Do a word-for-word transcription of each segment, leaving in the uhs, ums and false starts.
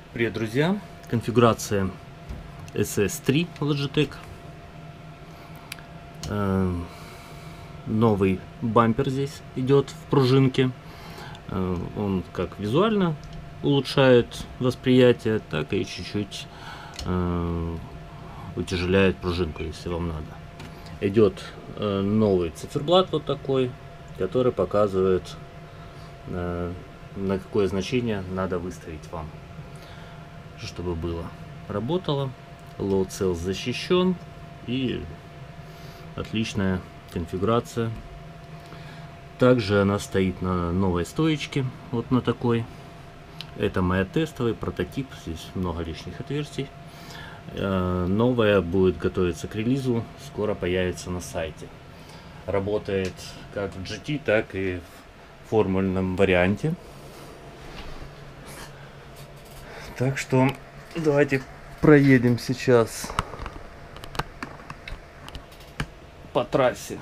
Привет, друзья! Конфигурация эс эс три Logitech. Э, новый бампер здесь идет в пружинке. Э, он как визуально улучшает восприятие, так и чуть-чуть э, утяжеляет пружинку, если вам надо. Идет э, новый циферблат вот такой, который показывает, э, на какое значение надо выставить вам, чтобы было работало. Load cells защищен и отличная конфигурация. Также она стоит на новой стоечке, вот на такой. Это моя тестовый прототип, здесь много лишних отверстий. Новая будет готовиться к релизу, скоро появится на сайте. Работает как в джи ти, так и в формульном варианте. Так что давайте проедем сейчас по трассе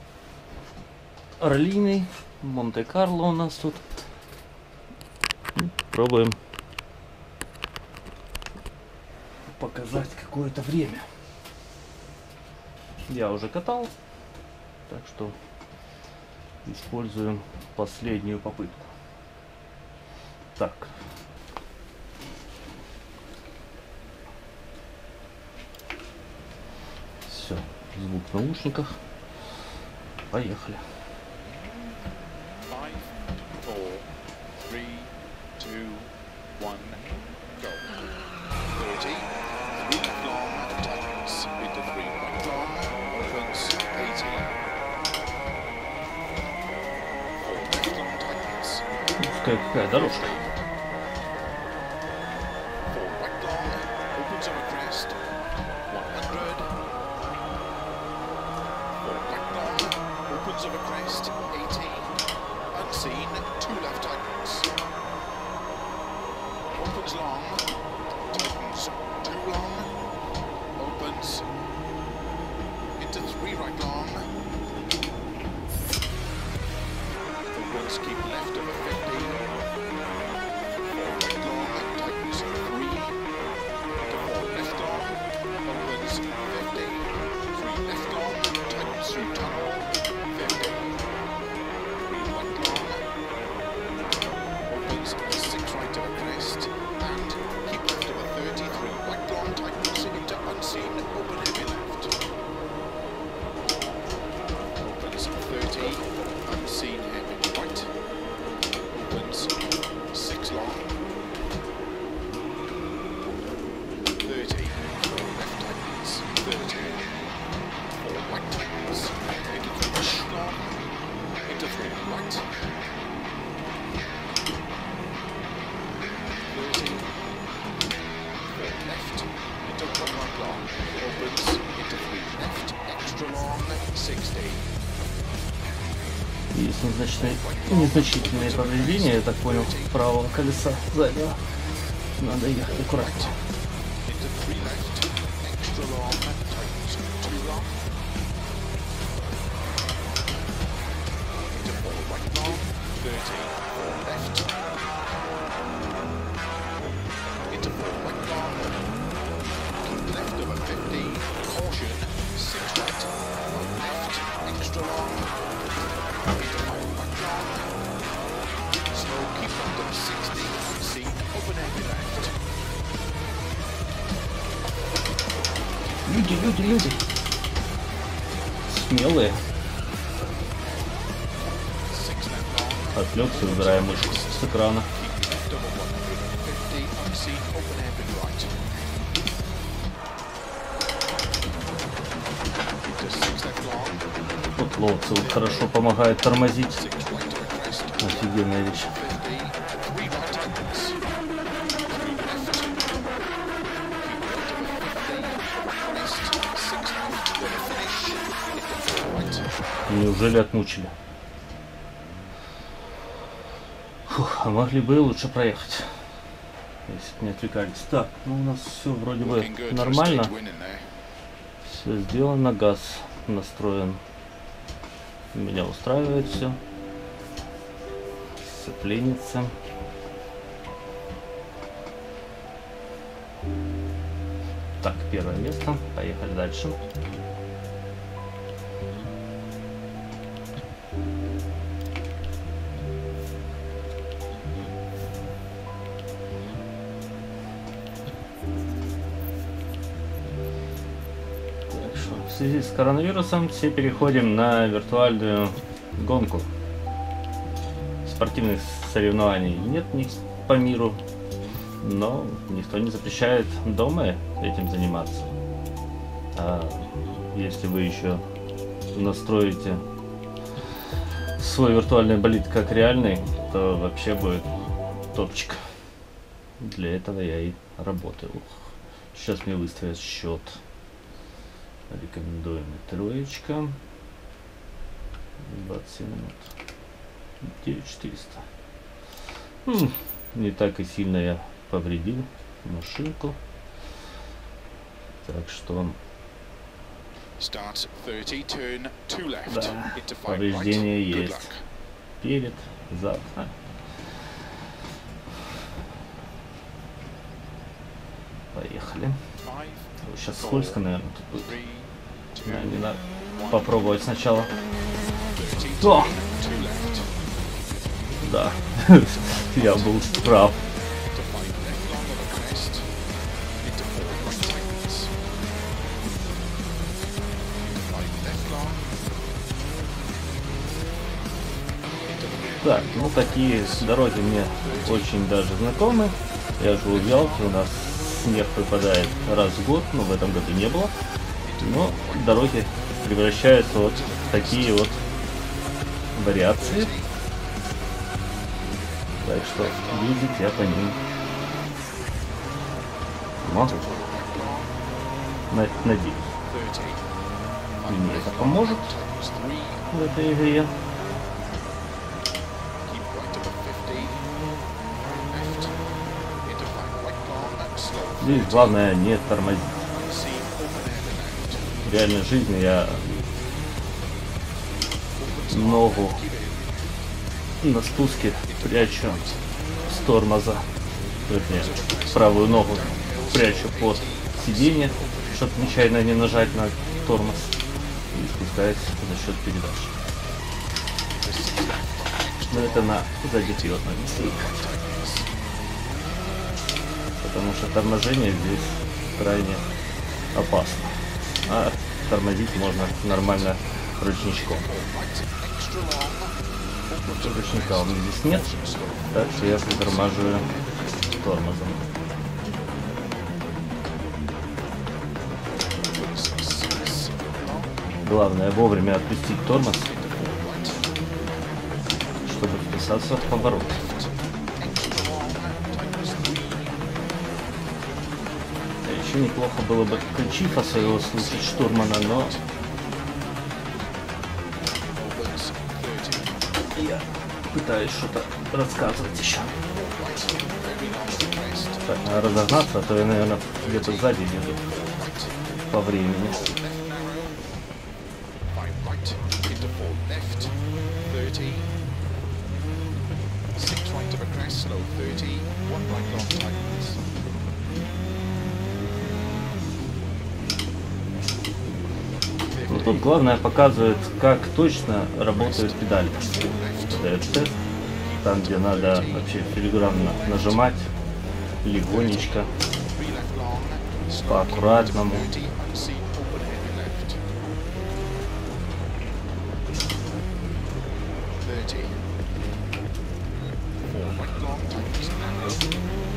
Орлиной. Монте-Карло у нас тут. Пробуем показать какое-то время. Я уже катал, так что используем последнюю попытку. Так. Все, звук в наушниках. Поехали. Пускай какая дорожка. Of a crest, eighteen, unseen, two left tightens, opens long, tightens, two long, opens, into three right long, opens, keep left of a fifty, four right long, tightens, three, into four left long, opens, fifty, three left long, tightens through tunnel, Есть незначительные, незначительные повреждения, я так понял, правого колеса заднего. Надо ехать аккуратно. Люди, люди, люди. Смелые. Отвлекся, убирая мышку с экрана. Вот лоуд вот хорошо помогает тормозить. Офигенная вещь. Неужели отмучили? Фух, а могли бы и лучше проехать, если бы не отвлекались. Так, ну у нас все вроде бы нормально. Все сделано, газ настроен. Меня устраивает все. Сцепленница. Так, первое место. Поехали дальше. Так что, в связи с коронавирусом все переходим на виртуальную гонку. Спортивных соревнований нет ни по миру, но никто не запрещает дома этим заниматься. А если вы еще настроите свой виртуальный болид как реальный, то вообще будет топчик. Для этого я и работаю. Сейчас мне выставят счет. Рекомендуемый троечка. двадцать семь минут. девять тысяч четыреста. Хм, не так и сильно я повредил машинку. Так что Start thirty, turn two left, да, into five повреждения right. Good есть. luck. Перед, зад. А. Поехали. Five, Сейчас four, скользко, наверное, тут будет. three, two, Наверное, надо one. попробовать сначала. thirty, О! turn two left, Да, я был прав. to five left long of a crest, into four right tightens. Five left long, into four Так, ну такие дороги мне очень даже знакомы. Я живу в Ялте, у нас снег выпадает раз в год, но в этом году не было. Но дороги превращаются вот в такие вот вариации. Так что ездить я по ним могу. На- Надеюсь, thirty. мне это поможет Tightens three. в этой игре. Keep right to the fifty. Left. Into five right long and slow. Здесь главное не тормозить. Unseen open air and out. В реальной жизни я Opens ногу long, keep in. на спуске прячу с тормоза, вернее, правую ногу прячу под сиденье, чтобы нечаянно не нажать на тормоз, и спускаюсь за счет передач. Но это на заднеприводном весле, потому что торможение здесь крайне опасно, а тормозить можно нормально ручничком. Ручника у меня здесь нет, так что я притормаживаю тормозом. Главное вовремя отпустить тормоз, чтобы вписаться в поворот. А еще неплохо было бы ключи своего слушать штурмана, но я пытаюсь что-то рассказывать еще. Так, надо разогнаться, а то я, наверное, где-то сзади еду по времени. Five right, into four left, thirty. Six right of a crest, slow thirty. One right long tightens. Ну, тут главное показывает, как точно работают педали. Дает тест, там где надо вообще филигранно нажимать, легонечко, Three left long, slow по-аккуратному. thirty. Unseen open air left. Thirty. Four right long tightens narrow.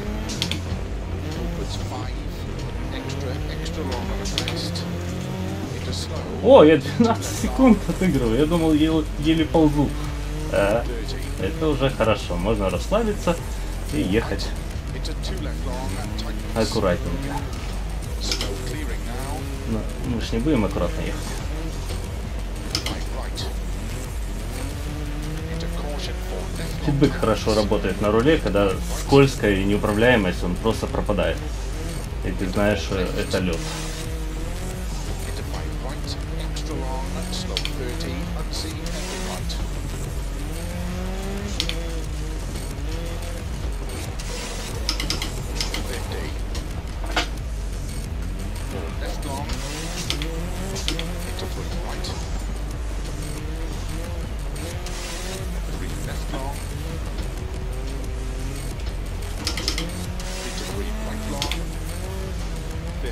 Opens five. Extra, extra long of a crest. Into slow. О, я двенадцать секунд отыгрываю, я думал, еле, еле ползу. А, thirty. это уже хорошо, можно расслабиться и ехать Into two left long and tightens. аккуратненько. Slow clearing now. Но мы ж не будем аккуратно ехать. Five right. Into caution four left long. Фидбэк хорошо работает на руле, когда скользкая и неуправляемость, он просто пропадает. И ты знаешь, что это лед. Into five right. Extra long and slow thirty. Unseen heavy right. fifty.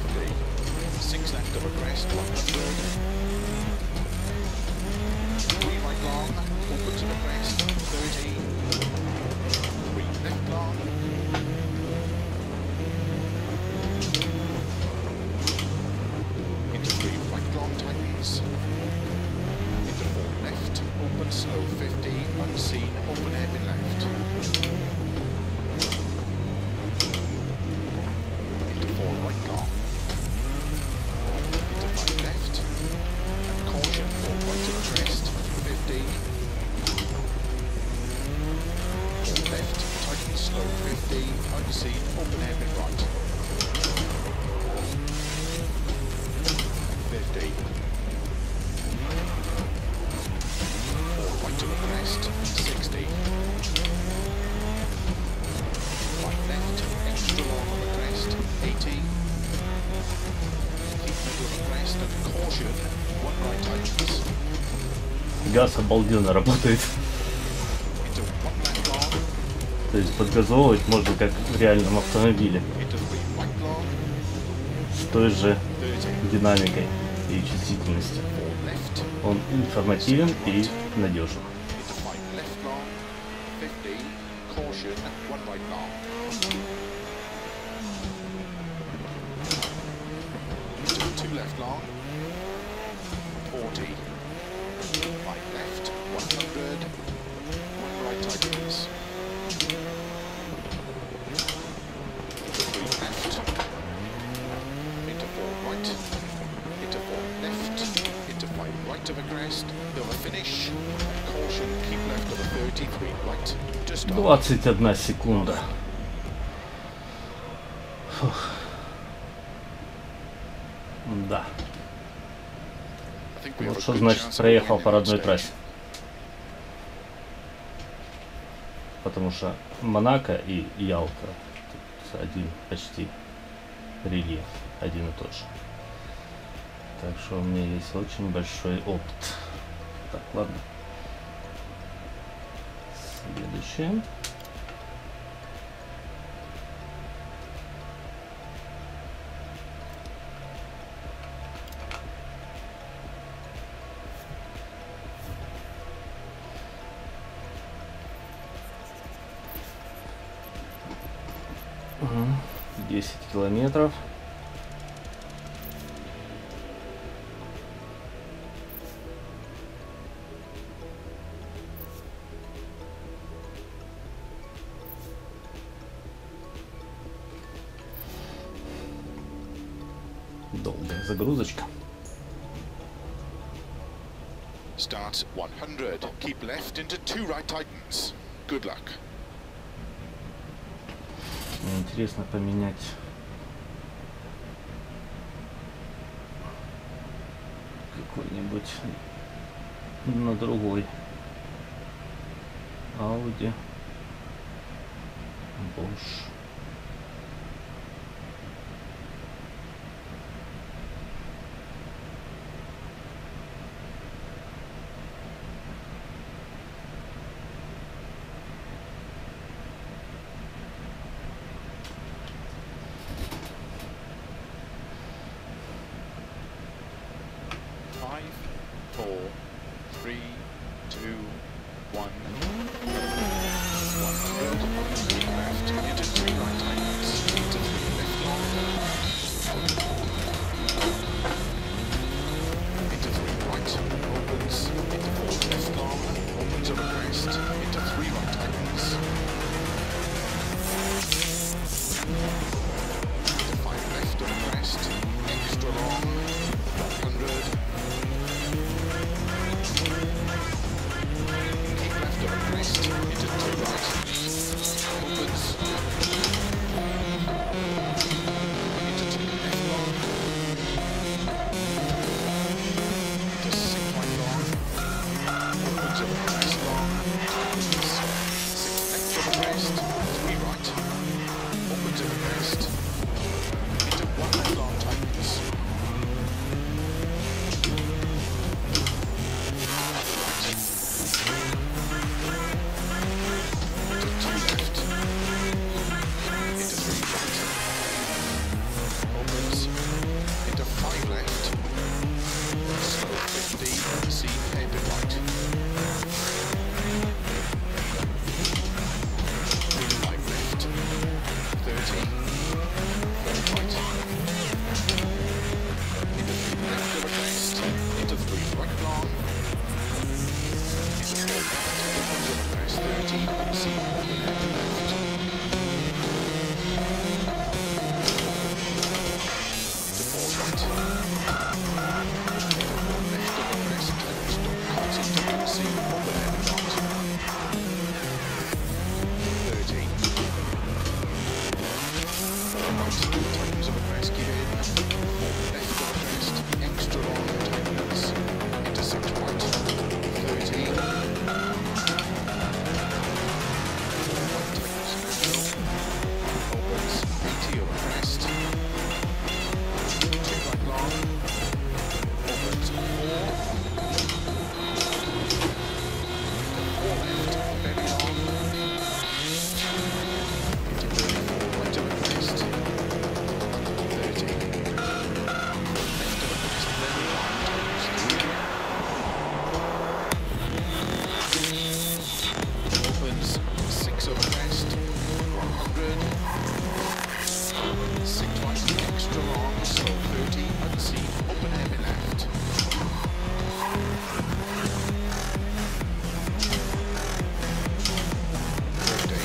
fifty. Six left of a crest, one hundred. Three right long, open to the crest, thirty. Three left long. Into three right long tightens. Into four left, open slow fifty, unseen, open hairpin left. Into four right long. Into five left. And caution, four right to the crest, fifty. Four left, tighten slow fifty, unseen, open hairpin right. fifty. Four right to the crest, sixty. Five left, extra long on the crest, eighty. Keep middle of the crest and caution, one right tightens. Газ обалденно работает. Into one left long, То есть подгазовывать можно как в реальном автомобиле. into three right long, С той же thirty. динамикой и чувствительностью. Four left, Он информативен и надежен. into five left long, fifty. Caution, one right long. Into two left long, forty. Five left, one hundred. One right tightens. Into three left. Into four right. Into four left. Into five right of a crest. Over finish. Caution, keep left of a thirty-three right. Just stop. двадцать одна секунда. Фух. Да. I think we have Вот a что good значит chance of проехал winning по on родной stage. трассе. Потому что Монако и Ялта тут один почти рельеф, один и тот же. Так что у меня есть очень большой опыт. Так, ладно. Следующее. десять километров. Долгая загрузочка. Start one hundred. Keep left into two right tightens. Good luck. Мне интересно поменять какой-нибудь на другой Audi, Bosch. Five, four, three, two, one. one hundred. Keep left into three right tightens. Into three left long. Into three right. Opens. Into four left long. Opens on a crest. Into three right tightens. Into five left on a crest. Extra long. one hundred. right, tightens over crest, keep in. Four left over crest, extra long, tightens. Into six right, thirty. Right, tightens, neutral. Opens, eighty over crest. Two right long. Opens, four. Four left, very long. Into thirty-four, right over crest. thirty. Left over crest, very long, tightens through. Opens, six over crest, one hundred. Six right, extra long, slow thirty, unseen, open heavy left. fifty.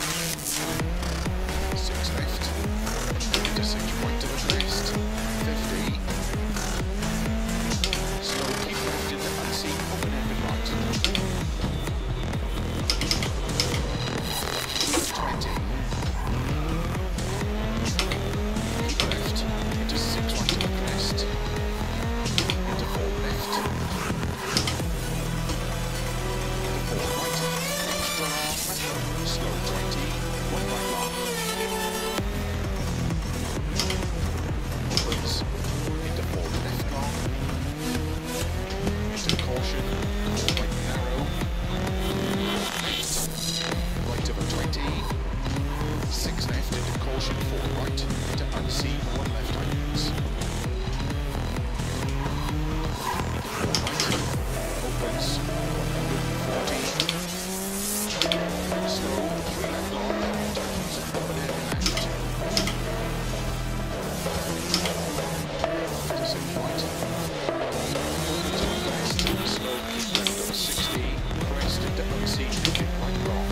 Six left, into six right to the crest, fifty. Slow, keep left into unseen, open heavy right. twenty. Left, into six right to the crest, into four left, into four right, extra long, slow twenty, one right long, opens, into four left long, into caution, four right narrow, left, right over twenty, six left into caution, four right, into unseen, one left tightens. Four right, opens, one hundred forty. Slow, three left long, tightens, open heavy left. Into six right. To the crest, slow, keep left over sixty, crest into unseen, keep right long.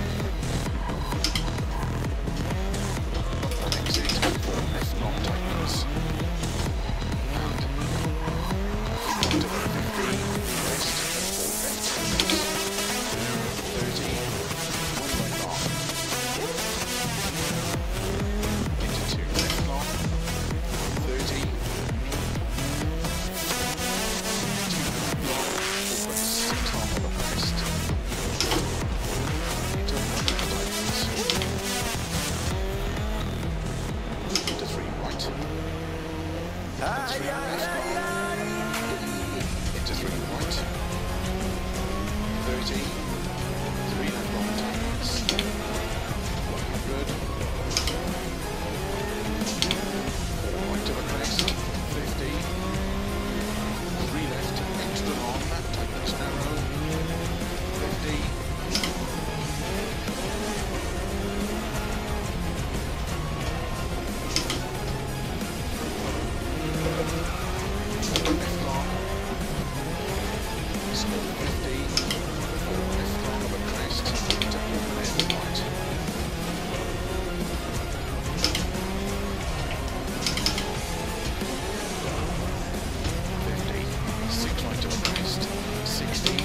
Exit, four left long tightens. And into the fifty, crest, and four left tightens. thirty, one right long. Into two left long. thirty. Two left long. Open six long over crest. Into one left tightens. Into three right. Three left long. Into three right. thirty. Three left long tightens. one hundred. Four right over crest. fifty. Three left. Extra long. Tightens narrow. fifty. Left long. Slow fifty. Four left long over crest. Into open heavy right. fifty. Six right over crest. sixty.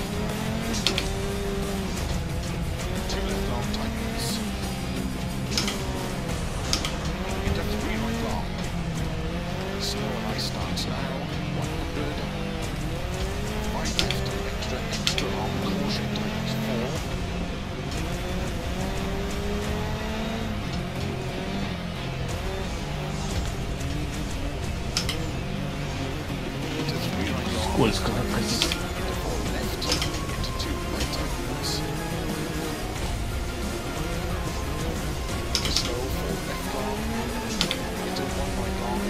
Two left long tightens. Into three right long. Slow and ice starts now. one hundred. Five left, extra, extra long, caution tightens four. Into three right long. Скользко на позиции. Into four left, into two right tightens. Into slow, four left long. Into one right long.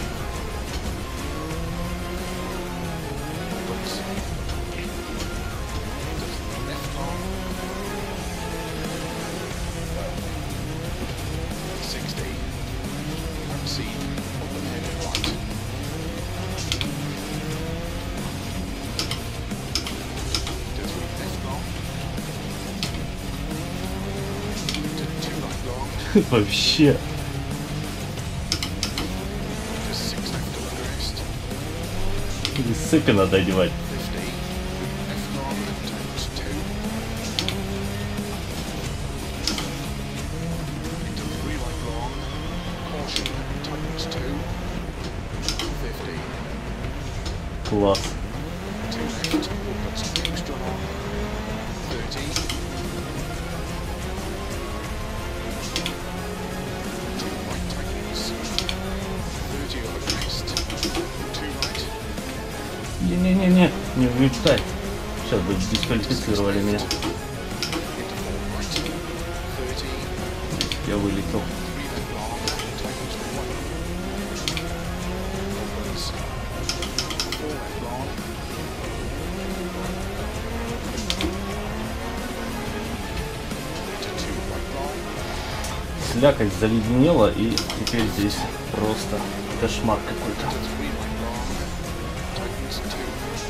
Opens. Into three left long. sixty. Unseen. Open headed right. Into three left long. Into two right long. Вообще. Into six left over crest. Сыпи надо одевать. fifty. Left long. Times two. Into three right long. Caution. tightens two, fifteen. Класс. Two left, we'll put some extra on, thirty. Two right tightens, thirty over crest, two right. Не-не-не-не, не вылетай. Сейчас бы дисквалифицировали меня. Into four right, thirty. Я вылетел. Three left long, tightens one. Opens. Four left long. Into two right long. Слякоть заледенела, и теперь здесь просто кошмар какой-то. Into three right long. Tightens two.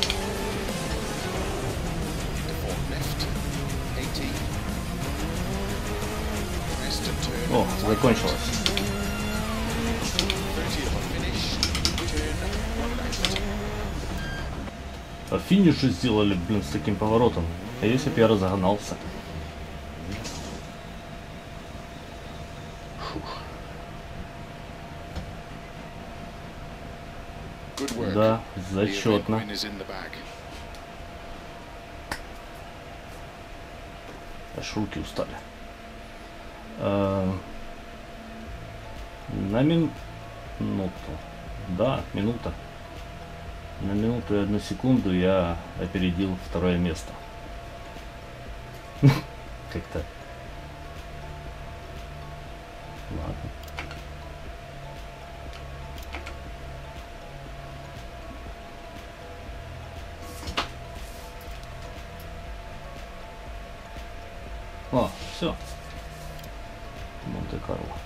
Into four left. eighty. Crest and turn. О, закончилось. thirty over finish. Turn one left. А финиш же сделали, блин, с таким поворотом. А если бы я разогнался? Шух. Good work. Да, The event зачетно. win is in the bag. Аж руки устали. А, на мин- минуту. Да, минута. На минуту и одну секунду я опередил второе место. Как-то. Ладно. О, все. Монте-Карло.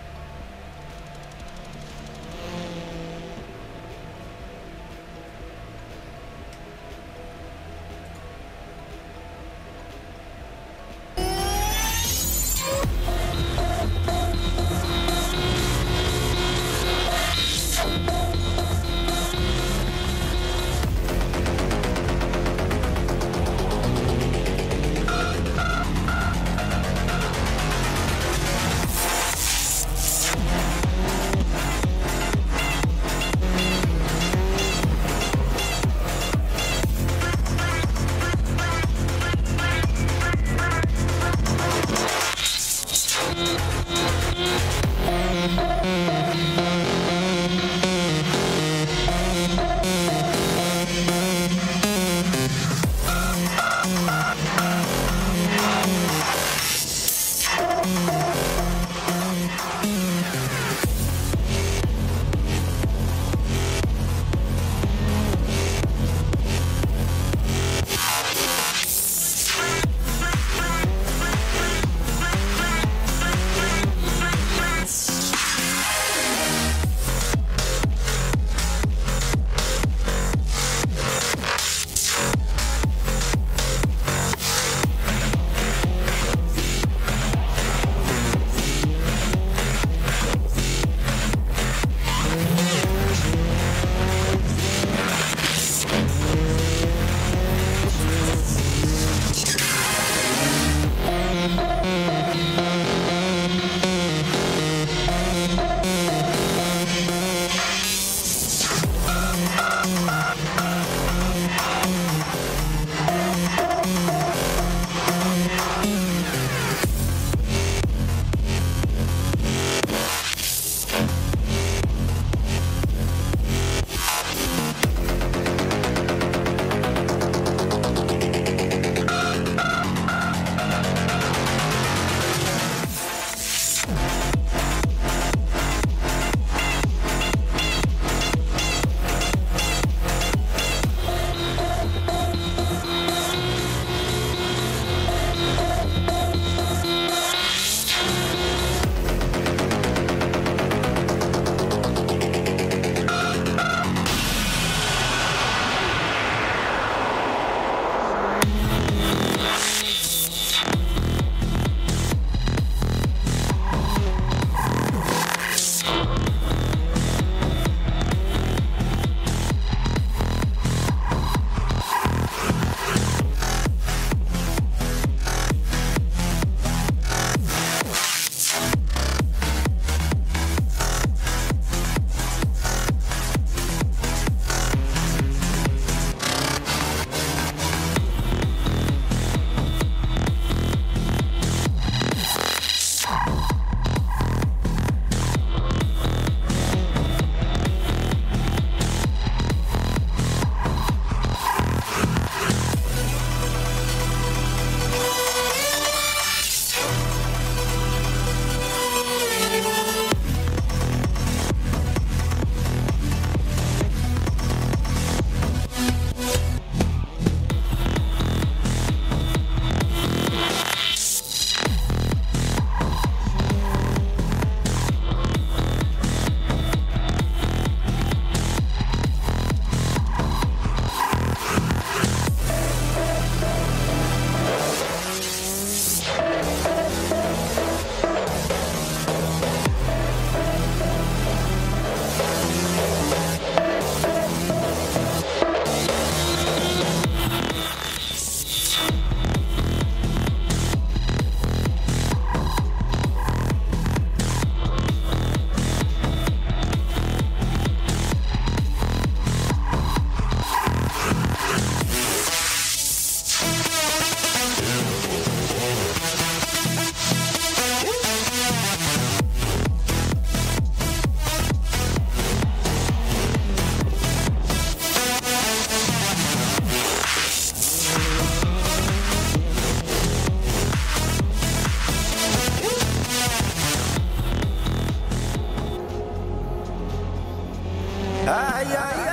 Ай-яй-яй.